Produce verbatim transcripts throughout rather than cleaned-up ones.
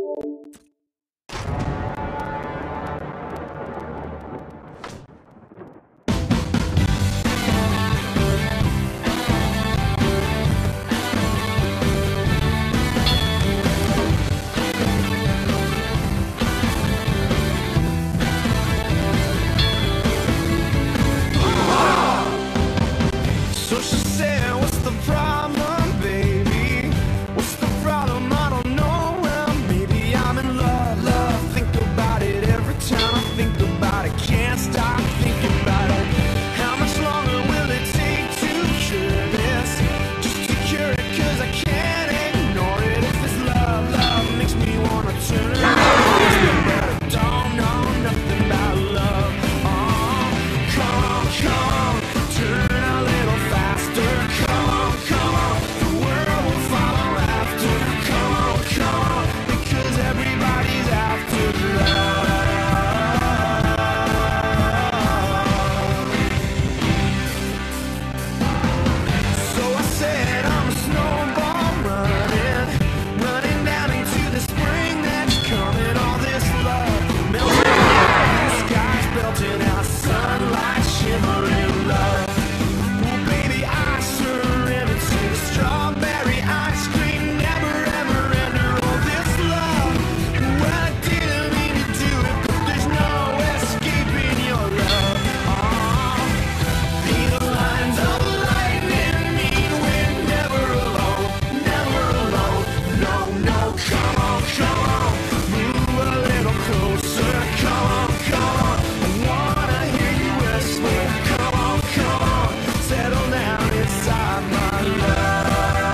So she said, what's the problem, baby? What's the problem? I don't know. Well, maybe I'm in love, love. Think about it every time I think about it. Can't stop thinking about it. How much longer will it take to cure this? Just to cure it, cause I can't ignore it. If this love, love makes me wanna turn around, don't know nothing about love. Oh, come on, come on, turn a little faster. Come on, come on, the world will follow after. Come on, come on, because everybody's after love. So I said I'm a snowball running, running down into the spring that's coming. All this love melting out, skies belting out, sunlight shimmering love. Well, baby, I surrender to the strawberry ice cream, never ever enter all this love. Well, I didn't mean to do it, but there's no escaping your love. Oh, these lines of lightning mean we're never alone, never alone. No, no, come on, come on, move a little closer. Come on, come on, I wanna hear you whisper. Come on, come on, settle down inside my love.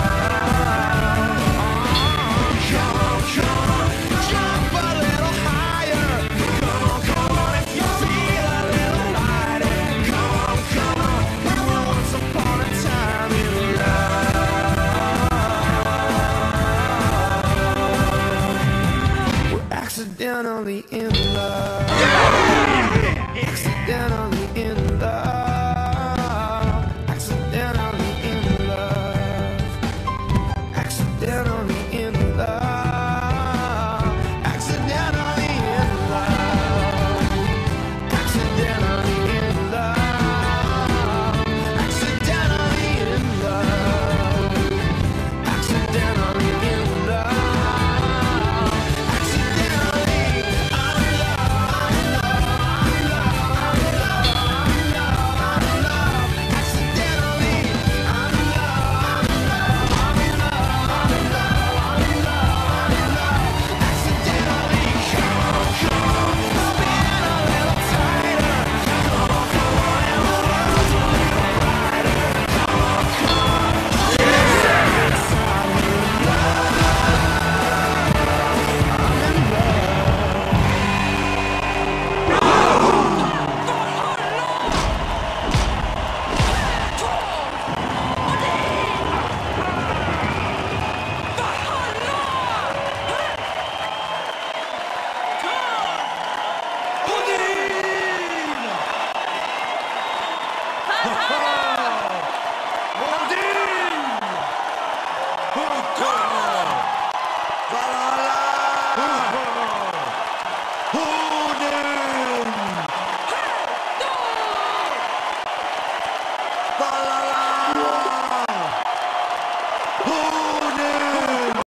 Oh, come on, come on, jump a little higher. Come on, come on, if you feel a little lighter. Come on, come on, we were once upon a time in love. We're accidentally in love.